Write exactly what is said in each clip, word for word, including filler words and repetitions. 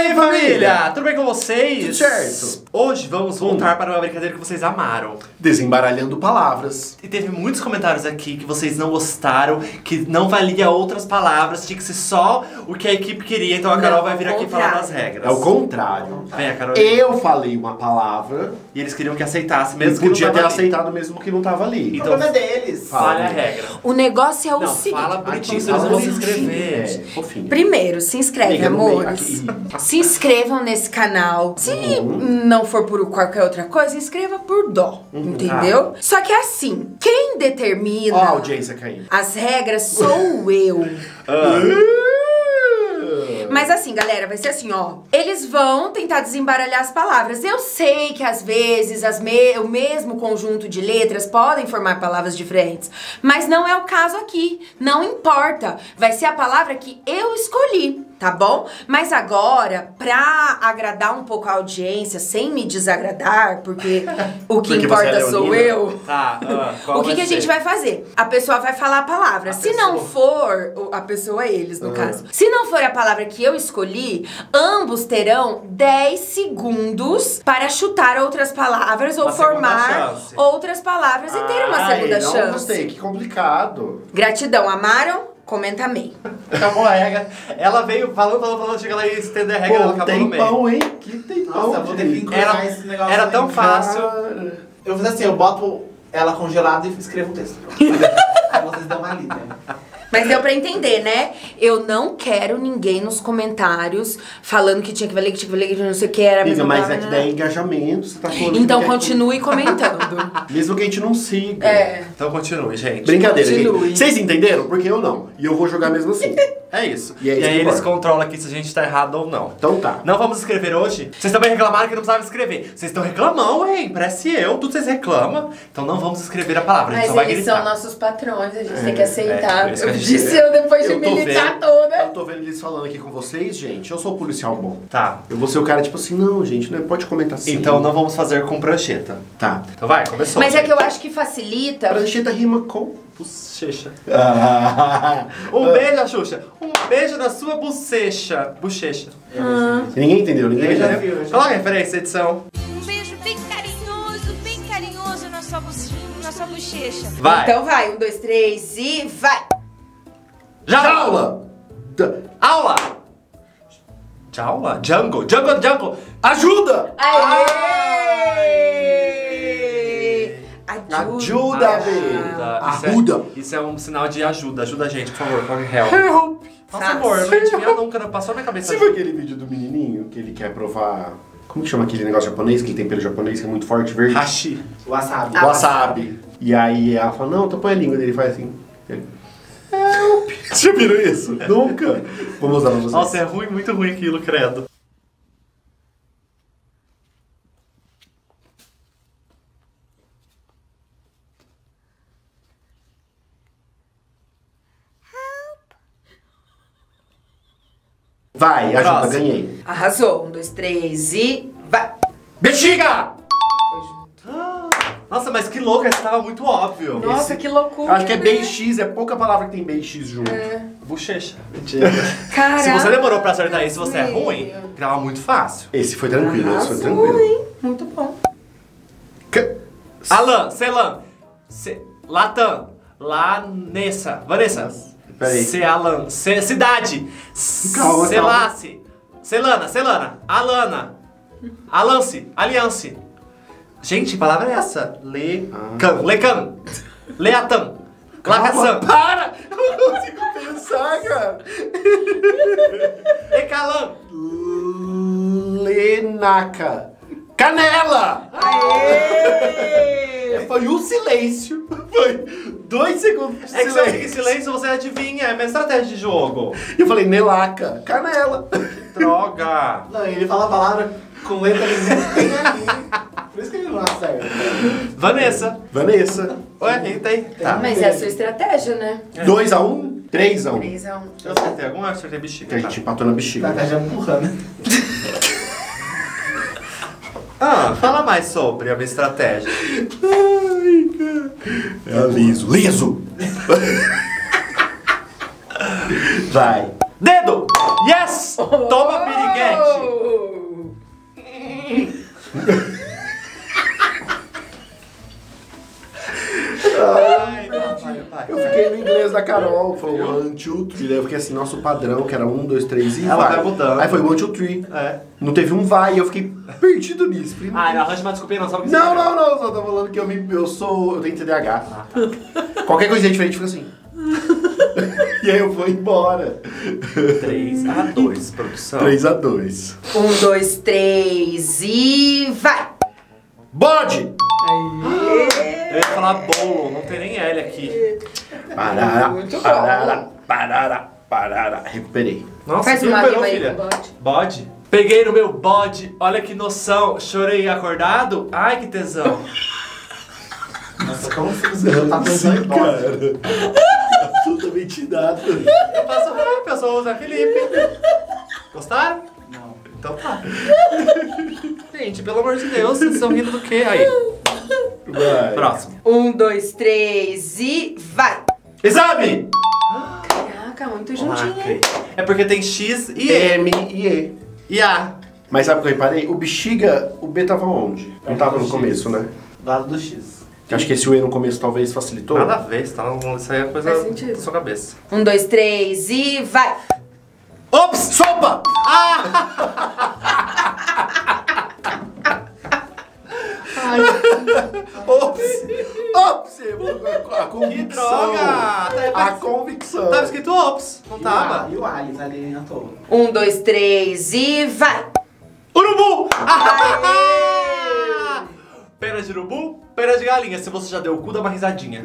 aí, família? Tudo bem com vocês? Tudo certo. Hoje vamos voltar hum. para uma brincadeira que vocês amaram. Desembaralhando palavras. E teve muitos comentários aqui que vocês não gostaram, que não valia outras palavras, tinha que ser só o que a equipe queria. Então a Carol não, vai vir aqui falar das regras. É o contrário. Vem, a Carol. Eu falei uma palavra e eles queriam que aceitasse, mesmo e que podia não ter ali. aceitado mesmo que não tava ali. Então, o problema é deles. Fale a regra. O negócio é o não, seguinte. Fala bonitinho, senão vocês vão se inscrever. É, fofinho. Primeiro, se inscreve, Liga amores. Se inscrevam nesse canal. Se uhum. não for por qualquer outra coisa, inscreva por dó. Uhum. Entendeu? Ah. Só que assim, quem determina ó, a audiência caindo. As regras sou eu. Ah. Mas assim, galera, vai ser assim, ó. Eles vão tentar desembaralhar as palavras. Eu sei que às vezes as me o mesmo conjunto de letras podem formar palavras diferentes. Mas não é o caso aqui. Não importa. Vai ser a palavra que eu escolhi, tá bom? Mas agora, pra agradar um pouco a audiência, sem me desagradar, porque o que porque importa é sou eu. Tá, uh, o que, que a gente vai fazer? A pessoa vai falar a palavra. A Se pessoa. não for... A pessoa é eles, no uhum. caso. Se não for a palavra que eu escolhi, ambos terão dez segundos para chutar outras palavras ou uma formar outras palavras e ter uma Ai, segunda não chance. Gostei, que complicado. Gratidão, amaram? Comenta amém. Acabou a regra. Ela veio falando, falando, falando, chega lá e estender a regra, Pô, ela acabou no meio. Tempão, hein? Que tempão. Nossa, vou ter que era, esse negócio. Era tão fácil. Cara. Eu fiz assim, eu boto ela congelada e escrevo o texto. Aí vocês dão uma lida. Mas deu pra entender, né? Eu não quero ninguém nos comentários falando que tinha que valer, que tinha que valer, que não sei o que era. Amiga, mas é que dá engajamento, você tá falando. Então que continue que... comentando. Mesmo que a gente não siga. É. Então continue, gente. Brincadeira, continue. gente. Vocês entenderam? Porque eu não. E eu vou jogar mesmo assim. É isso. E, é isso e aí eles importa. controlam aqui se a gente tá errado ou não. Então tá. Não vamos escrever hoje? Vocês também reclamaram que não precisava escrever. Vocês estão reclamando, hein? Parece eu. Tudo vocês reclamam. Então não vamos escrever a palavra. A gente Mas só vai eles gritar. são nossos patrões, a gente É, tem que aceitar. é, que eu gente... disse eu depois de eu tô militar vendo, toda. Eu tô vendo eles falando aqui com vocês, gente. Eu sou policial bom. Tá. Eu vou ser o cara tipo assim, não, gente, não pode comentar assim. Então não vamos fazer com prancheta. Tá. Então vai, começou. Mas é que eu acho que facilita. Prancheta rima com... Bochecha. Ah. Um beijo, Xuxa. Um beijo na sua bochecha. Bochecha. Ah. Ninguém entendeu, ninguém já entendeu. viu, já. Coloca a referência, edição. Um beijo bem carinhoso, bem carinhoso na sua, na sua bochecha. Vai. Então vai, um, dois, três e vai! Jaula. Aula. Jaula? Jungle. Jungle, jungle. Ajuda! Aê! Ajuda, velho. Ajuda. Ajuda. Isso é, isso é um sinal de ajuda. Ajuda a gente, por favor. Coloque help. Help. Por favor, eu não adivinha nunca, não passou na minha cabeça. Você viu aquele vídeo do menininho que ele quer provar... Como que chama aquele negócio japonês, que tem tempero japonês, que é muito forte, verde? Hashi. Wasabi. Ah, Wasabi. E aí ela fala, não, então põe a língua dele, faz assim. Ele, help. Você já viram isso? Nunca. Vou mostrar pra vocês. Nossa, é ruim, muito ruim aquilo, credo. Vai, ajuda, Próximo. ganhei. Arrasou. Um, dois, três e vai! Bexiga! Foi junto. Nossa, mas que louco, esse tava muito óbvio. Nossa, Esse... que loucura! Eu acho que é B X, é pouca palavra que tem B X junto. É. Bochecha. Mentira. Caraca! Se você demorou pra acertar isso, você é ruim, tava muito fácil. Esse foi tranquilo, esse foi Arrasou, tranquilo. hein? Muito bom. C- Alan, Celan, Ce... Latam, Lanessa, Vanessa. Peraí. Cealan, Ce... Cidade. Calma, Celace. Celana, Celana. Alana. Alance, Aliance. Gente, que palavra é essa? Lecan, Lecan. Leatan. Lacaçam. Para! Eu não consigo pensar, cara. Ecalan. Lenaca. Canela! Aê! Foi um silêncio. Foi dois segundos de É que se eu fico em silêncio. silêncio, você adivinha. É minha estratégia de jogo. Eu falei, nelaca. Canela. Droga. Não, ele fala a palavra com letra que não tem ali. Por isso que ele não acerta. Vanessa. Vanessa. Ué, quem tem? Tá. Mas é a sua estratégia, né? dois a um? três a um. três a um. Eu acertei alguma? Eu acertei bexiga. Que a gente empatou na bexiga. Estratégia empurrando. Ah, fala mais sobre a minha estratégia. Ai, cara. É liso. Liso! Vai. Dedo! Yes! Toma, piriguete! espaguete. Ai, vai, vai, vai. Eu fiquei no inglês da Carol, falou one, two, three. Daí eu fiquei assim, nosso padrão, que era um, dois, três e Ela vai. vai mudando. Aí foi one, two, three. É. Não teve um vai, e eu fiquei perdido nisso. Falei, Ah, não, arranja uma desculpinha, não, sabe o que Não, você não, não, só tô falando que eu, me, eu sou. Eu tenho T D A H. Ah, tá. Qualquer coisa diferente fica assim. E aí eu vou embora. três a dois, produção. três a dois. Um, dois, três e vai! Bode! Eu ia falar bolo, não tem nem L aqui. Parará, Muito bom. parará, parará, parará. Recuperei. Nossa, Faz que uma recuperou, rima aí filha. com bode. Bode? Peguei no meu bode, olha que noção. Chorei acordado, ai que tesão. Nossa, como fizeram? Tá Sim, pensando em bode. cara. Absolutamente nada. Eu faço rap, eu sou o Zé Felipe. Gostaram? Não. Então tá. Gente, pelo amor de Deus, vocês estão rindo do quê? Aí, Vai. próximo. Um, dois, três e vai! Exame! Caraca, muito juntinho, hein? É porque tem X e E. M e E. E A. Mas sabe o que eu reparei? O bexiga, o B tava onde? Não tava no X. começo, né? Do lado do X. Que acho que esse E no começo talvez facilitou. Nada a ver, isso, tá, isso aí é coisa Faz sentido. da sua cabeça. Um, dois, três e vai! Ops! Sopa! Ops! Ops! A convicção. Que droga! A convicção. Tava escrito Ops, não E o tava? A- E o Alice ali à toa. Um, dois, três e vai! Urubu! Pena de urubu, pena de galinha. Se você já deu o cu, dá uma risadinha.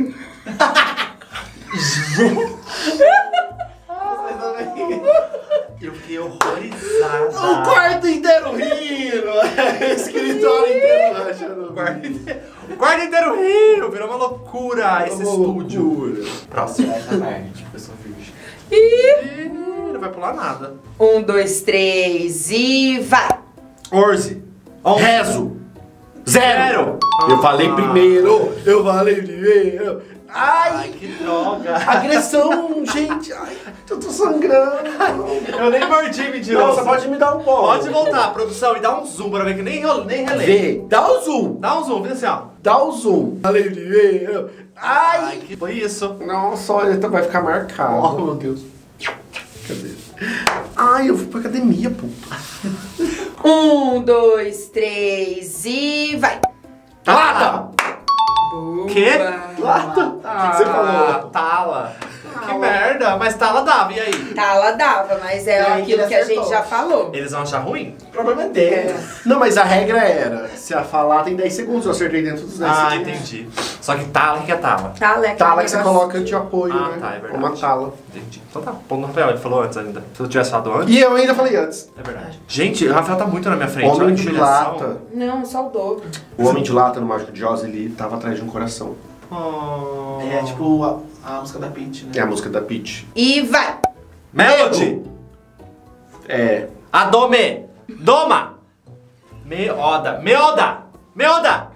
Eu fiquei horrorizada. O quarto inteiro rindo. O escritório inteiro rachando. O quarto inteiro- o quarto inteiro rindo. Virou uma loucura esse Uma estúdio. loucura. Próximo. Essa parte, tipo, eu sou virgem. Ih, não vai pular nada. Um, dois, três e vai! Orze. Rezo. Zero. Zero. Eu falei Ah. primeiro. Eu falei primeiro. Ai, Ai, que droga. agressão, gente. Ai, eu tô sangrando. Eu nem mordi, mentiroso. Nossa, pode me dar um pouco. Pode voltar, produção, e dá um zoom pra ver que nem, rel- nem relei. Vê, dá o zoom. Dá um zoom, vê assim, ó. Dá o zoom. Falei primeiro. Ai, Ai. que foi isso. Nossa, olha, vai ficar marcado. Oh, meu Deus. Cadê? Ai, eu fui pra academia, puta. Um, dois, três e vai! Lata! Quê? Lata? O que, que você falou? Tala. Que merda, mas tala dava, e aí? Tala dava, mas é E aí aquilo ele que a acertou. gente já falou. Eles vão achar ruim? O problema é dele. Não, mas a regra era, se a falar tem dez segundos, eu acertei dentro dos dez Ah, segundos. entendi. Só que tala, o que é tala? Tala é aquele Tala que você negócio- coloca de apoio, Ah, né? tá, é verdade. Uma tala. Entendi. Então tá, ponto no Rafael, ele falou antes ainda. Se eu tivesse falado antes, E eu ainda falei antes. é verdade. Gente, o Rafael tá muito na minha frente. Homem olha que de humilhação. lata. Não, só o dobro. O Homem de Lata no Mágico de Oz, ele tava atrás de um coração. Oh. É tipo a, a música da Peach, né? É a música da Peach. E vai! Melody! É. Adome! Doma! Meoda! Meoda! Meoda!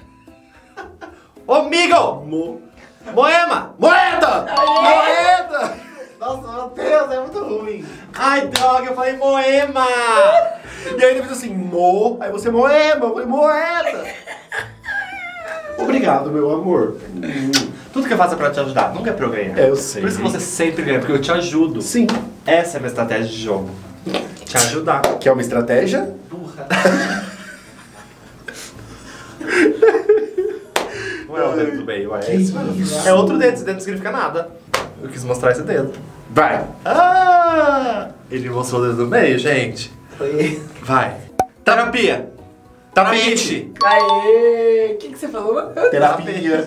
Omigo! Mo... Moema! Moeda! Moeda! Nossa, meu Deus, é muito ruim. Ai, droga, eu falei Moema! E aí ele fez assim, mo... Aí você, moema, eu falei, moeda! Obrigado, meu amor. Tudo que eu faço é pra te ajudar, nunca é pra eu ganhar. É, eu sei. Por isso que você sempre ganha, porque eu te ajudo. Sim. Essa é a minha estratégia de jogo. Te ajudar. Que é uma estratégia? Burra. Não é o dedo do meio, é Que esse mesmo. isso? É outro dedo, esse dedo não significa nada. Eu quis mostrar esse dedo. Vai. Ah! Ele mostrou o dedo do meio, gente. Foi. Vai. Terapia. Tapete. Aê! O que, que você falou? Terapia.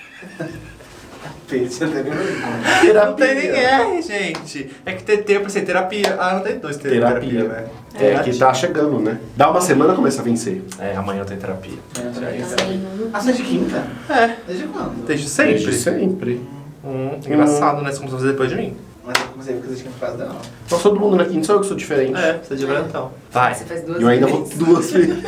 Peach, eu tenho vergonha. Terapia. Não tem nem R, gente. É que T T eu pensei terapia. Ah, não tem dois T T Terapia. né? É, que tá chegando, né? Dá uma semana começa a vencer. É, amanhã eu tenho terapia. Ah, você é de quinta? É. Desde quando? Desde sempre. Desde sempre. Hum, engraçado, né? Você começou a fazer depois de mim. Mas eu comecei a fazer de quinta por causa dela. Só todo mundo na quinta, só eu que sou diferente. É, você é de então. Vai. Você faz duas E eu ainda vou vezes. duas vezes.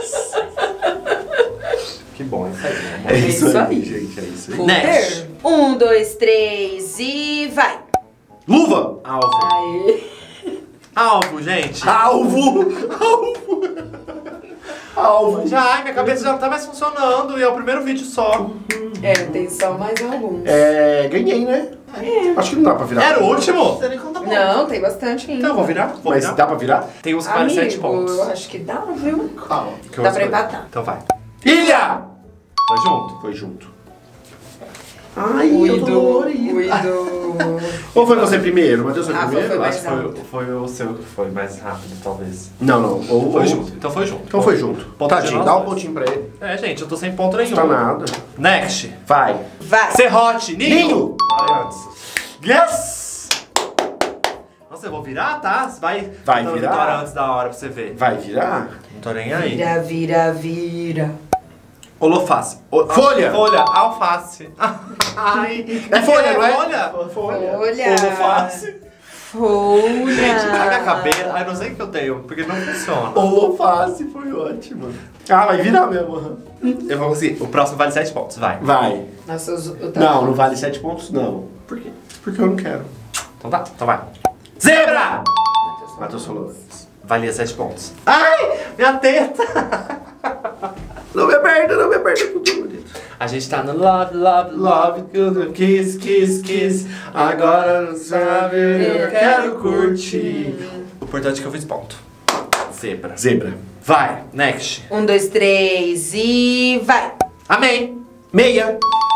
Que bom, isso aí. né? É isso, isso aí, aí. gente, é isso aí. Full Next. term. Um, dois, três e vai! Luva! Alvo. Aê! Alvo, gente. Alvo! Alvo! Alvo! Já, minha cabeça já não tá mais funcionando e é o primeiro vídeo só. É, tem só mais alguns. É, ganhei, né? É. Acho que não dá pra virar. Era o último? Você nem conta ponto. Não, tem bastante ainda. Então eu vou virar. Vou Mas virar. dá pra virar? Tem uns que valem sete Amigo, pontos. eu acho que dá, viu? Calma. Que eu Dá vou pra escolher. empatar. Então vai. Ilha! Foi junto? Foi junto. Ai, eu tô Cuido, dolorido. cuido. Ou foi você primeiro? Matheus foi Ah, foi, primeiro? foi mais Acho que foi, rápido. foi o seu que foi mais rápido, talvez. Não, não. Ou, Foi ou- junto. Então foi junto. Então foi junto. Ponto de Tadinho, nós dá um dois. pontinho pra ele. É, gente, eu tô sem ponto nenhum. Não tá nada. Next. Vai. Vai. Serrote. Ninho. Ninho. Vai antes. Yes! Nossa, eu vou virar, tá? Vai, Vai dando virar? vitória antes da hora pra você ver. Vai virar? Não tô nem aí. Vira, vira, vira. Holoface. O- Folha. Folha. Alface. Ai. É folha, não é? Folha. Folha. Folha. Holoface. Folha. Gente, a minha cabeça. Ai, não sei o que eu tenho, porque não funciona. Holoface foi ótimo. Ah, vai virar mesmo. aham. Eu vou conseguir. O próximo vale sete pontos, vai. Vai. Nossa, os- eu tava- Não, não vale sete pontos, não. Por quê? Porque eu não quero. Então tá, então vai. Zebra! Matheus falou. Valia sete pontos. Ai, minha teta! Não me aperta, não me aperta. Tudo bonito. A gente tá no love, love, love, Love, kiss, kiss, kiss. Agora não sabe, eu quero curtir. O importante é que eu fiz ponto. Zebra. Zebra. Vai, next. Um, dois, três e vai. Amém. Meia.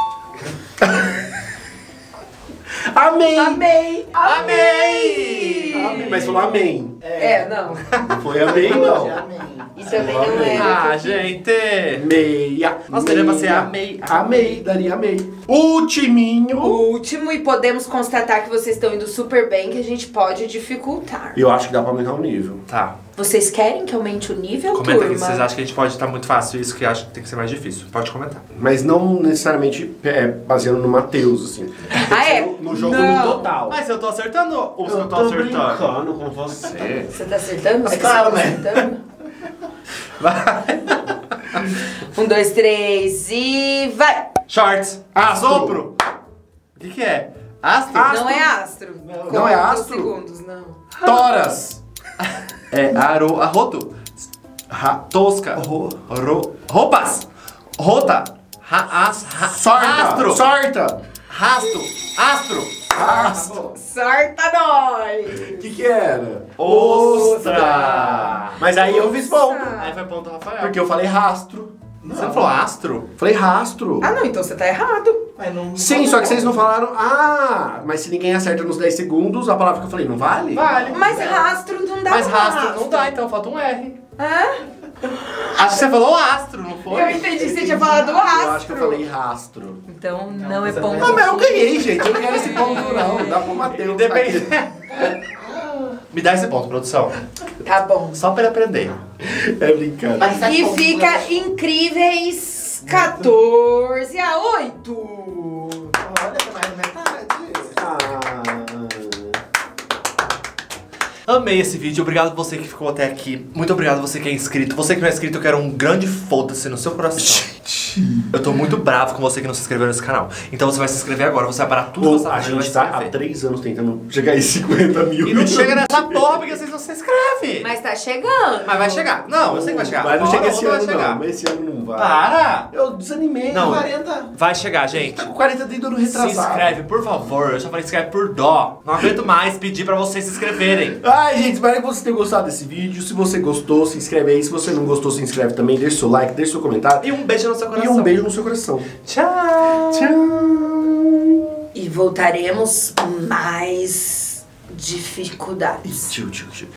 Amém. Amei. Amém! Amém. Mas falou amém. É, não. Não foi amém, não. Amém. E também não é. Ah, gente! Meia. Nossa, daria pra ser meia. amei. Amei, daria amei. Ultiminho. O último, e podemos constatar que vocês estão indo super bem, que a gente pode dificultar. Eu acho que dá pra aumentar o nível. Tá. Vocês querem que aumente o nível, Comenta turma? aqui se vocês acham que a gente pode estar muito fácil isso, que eu acho que tem que ser mais difícil. Pode comentar. Mas não necessariamente é, baseando no Matheus, assim. Ah, é? No, no jogo Não. no total. Mas eu tô acertando ou eu eu tô tô acertando? brincando com você. Você tá acertando? É claro, Você tá né? acertando? Vai. Um, dois, três e vai! Shorts. Astro. Sopro. O que que é? Astro? Não é astro. Não Conta é os astro? segundos, não. Toras. É aro... Arroto. Ra Tosca. Ro- Ro... Roupas. Rota. Ra... As... Ra... Sorta. Astro. Sorta. Rasto. Astro. Astro. Sorta nós! O que que era? Ostra. Mas aí eu fiz ponto. Aí foi ponto do Rafael. Porque eu falei rastro. Você não falou astro? Falei rastro. Ah, não, então você tá errado. Mas não- Sim, só que vocês não falaram. Ah, mas se ninguém acerta nos dez segundos, a palavra que eu falei não vale? Vale. Mas rastro não dá Mas pra rastro não dá, então falta um R. Hã? Acho que você falou astro, não foi? Eu entendi que você tinha falado rastro. Eu acho que eu falei rastro. Então não, é você ponto. Ah, mas eu ganhei, gente. Eu não quero esse ponto, não. Dá pro Matheus. Depende. Me dá esse ponto, produção. Tá bom. Só pra ele aprender. É brincadeira. Mas sete E pontos, fica né? incríveis quatorze a oito. Olha, tem mais da metade. Ah. Amei esse vídeo, obrigado você que ficou até aqui. Muito obrigado você que é inscrito. Você que não é inscrito, eu quero um grande foda-se no seu coração. Eu tô muito bravo com você que não se inscreveu nesse canal. Então você vai se inscrever agora, você vai parar tudo Pô, que você a acha e vai gente se tá há inscrever. três anos tentando chegar em cinquenta mil. E não chega nessa porra porque vocês não se inscrevem. Mas tá chegando. Mas vai chegar. Não, eu sei que vai chegar. Mas não Uma chega hora esse ou outra ano, vai chegar. não. Mas esse ano não vai. Para! Eu desanimei. Não. quarenta. Vai chegar, gente. Tá com quarenta desde o ano Se retrasado. inscreve, por favor. Eu só falei inscreve por dó. Não aguento mais pedir pra vocês se inscreverem. Ai, gente, espero que você tenha gostado desse vídeo. Se você gostou, se inscreve aí. Se você não gostou, se inscreve também. Deixa seu like, deixa seu comentário. E um beijo no seu E coração. um beijo no seu coração. Tchau. Tchau. E voltaremos com mais dificuldades. Tchau, tchau, tchau.